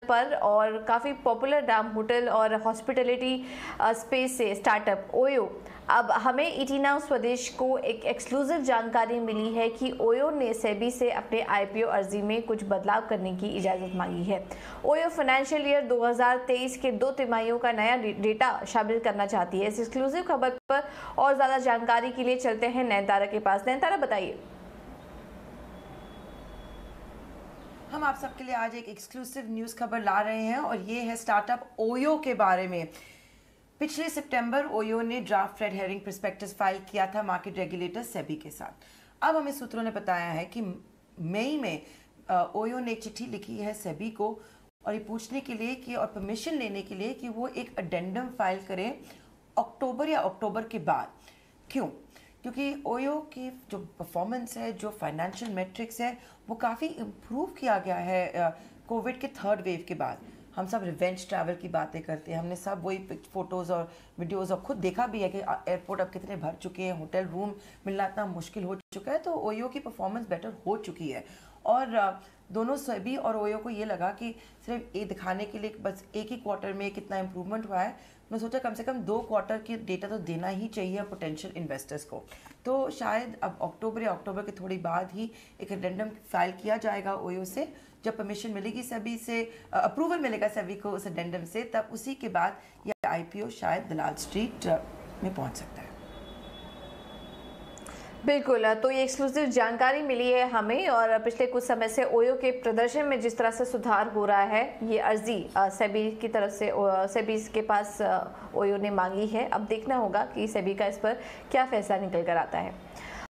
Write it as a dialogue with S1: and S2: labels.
S1: पर और काफ़ी पॉपुलर नाम होटल और हॉस्पिटैलिटी स्पेस से स्टार्टअप ओयो। अब हमें ET Now स्वदेश को एक एक्सक्लूसिव जानकारी मिली है कि ओयो ने सेबी से अपने IPO अर्जी में कुछ बदलाव करने की इजाज़त मांगी है। ओयो फाइनेंशियल ईयर 2023 के 2 तिमाहियों का नया डेटा शामिल करना चाहती है। इस एक्सक्लूसिव खबर पर और ज़्यादा जानकारी के लिए चलते हैं नयनतारा के पास। नयनतारा, बताइए।
S2: हम आप सबके लिए आज एक एक्सक्लूसिव न्यूज़ खबर ला रहे हैं और ये है स्टार्टअप ओयो के बारे में। पिछले सितंबर ओयो ने draft red herring prospectus file किया था मार्केट रेगुलेटर सेबी के साथ। अब हमें सूत्रों ने बताया है कि मई में ओयो ने एक चिट्ठी लिखी है सेबी को और ये पूछने के लिए कि और परमिशन लेने के लिए कि वो एक अडेंडम फाइल करें अक्टूबर या अक्टूबर के बाद। क्यों? क्योंकि ओयो की जो परफॉर्मेंस है, जो फाइनेंशियल मैट्रिक्स है, वो काफ़ी इम्प्रूव किया गया है कोविड के 3rd वेव के बाद। हम सब रिवेंज ट्रैवल की बातें करते हैं, हमने सब वही फोटोज़ और वीडियोज़ और खुद देखा भी है कि एयरपोर्ट अब कितने भर चुके हैं, होटल रूम मिलना इतना मुश्किल हो चुका है। तो ओयो की परफॉर्मेंस बेटर हो चुकी है और दोनों सेबी और ओयो को ये लगा कि सिर्फ ये दिखाने के लिए बस एक ही क्वार्टर में कितना इम्प्रूवमेंट हुआ है, मैं सोचा कम से कम 2 क्वार्टर की डेटा तो देना ही चाहिए पोटेंशियल इन्वेस्टर्स को। तो शायद अब अक्टूबर या अक्टूबर के थोड़ी बाद ही एक एडेंडम फाइल किया जाएगा ओयो से। जब परमिशन मिलेगी सेबी से, अप्रूवल मिलेगा सेबी को उस एडेंडम से, तब उसी के बाद यह IPO शायद दलाल स्ट्रीट में पहुंच सकता है।
S1: बिल्कुल, तो ये एक्सक्लूसिव जानकारी मिली है हमें और पिछले कुछ समय से ओयो के प्रदर्शन में जिस तरह से सुधार हो रहा है, ये अर्जी सेबी की तरफ से सेबी के पास ओयो ने मांगी है। अब देखना होगा कि सेबी का इस पर क्या फैसला निकल कर आता है।